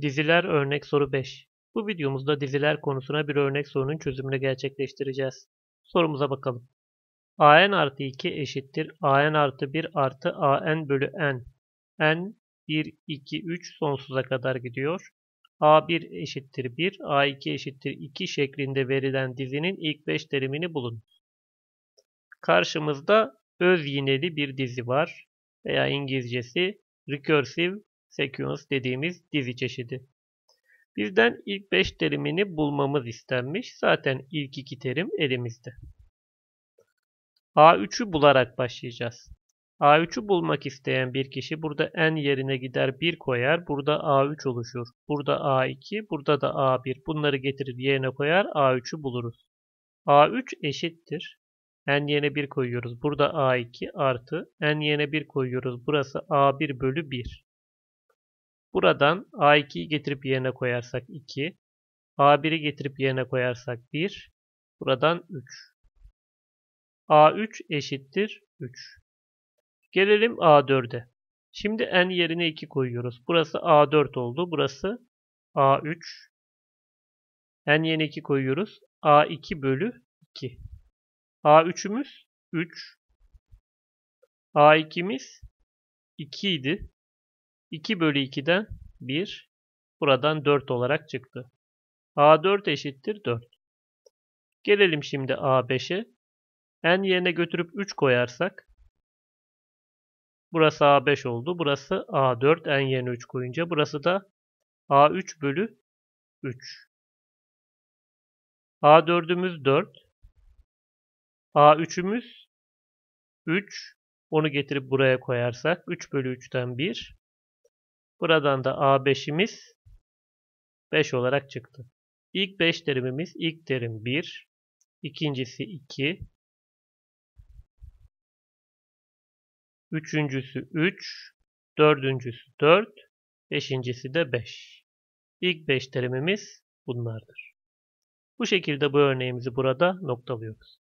Diziler örnek soru 5. Bu videomuzda diziler konusuna bir örnek sorunun çözümünü gerçekleştireceğiz. Sorumuza bakalım. An artı 2 eşittir an artı 1 artı an bölü n. N 1, 2, 3 sonsuza kadar gidiyor. A1 eşittir 1, A2 eşittir 2 şeklinde verilen dizinin ilk 5 terimini bulun. Karşımızda öz yineli bir dizi var veya İngilizcesi recursive sequence dediğimiz dizi çeşidi. Bizden ilk 5 terimini bulmamız istenmiş. Zaten ilk 2 terim elimizde. A3'ü bularak başlayacağız. A3'ü bulmak isteyen bir kişi burada n yerine gider 1 koyar. Burada A3 oluşur. Burada A2, burada da A1. Bunları getirir yerine koyar. A3'ü buluruz. A3 eşittir. N yerine 1 koyuyoruz. Burada A2 artı n yerine 1 koyuyoruz. Burası A1 bölü 1. Buradan A2'yi getirip yerine koyarsak 2. A1'i getirip yerine koyarsak 1. Buradan 3. A3 eşittir 3. Gelelim A4'e. Şimdi n yerine 2 koyuyoruz. Burası A4 oldu. Burası A3. N yerine 2 koyuyoruz. A2 bölü 2. A3'ümüz 3. A2'miz 2 idi. 2 bölü 2'den 1. Buradan 4 olarak çıktı. A4 eşittir 4. Gelelim şimdi A5'e. N yerine götürüp 3 koyarsak burası A5 oldu. Burası A4 n yerine 3 koyunca. Burası da A3 bölü 3. A4'ümüz 4. A3'ümüz 3. Onu getirip buraya koyarsak 3 bölü 3'ten 1. Buradan da A5'imiz 5 olarak çıktı. İlk 5 terimimiz ilk terim 1. İkincisi 2. Üçüncüsü 3. Dördüncüsü 4. Beşincisi de 5. İlk 5 terimimiz bunlardır. Bu şekilde bu örneğimizi burada noktalıyoruz.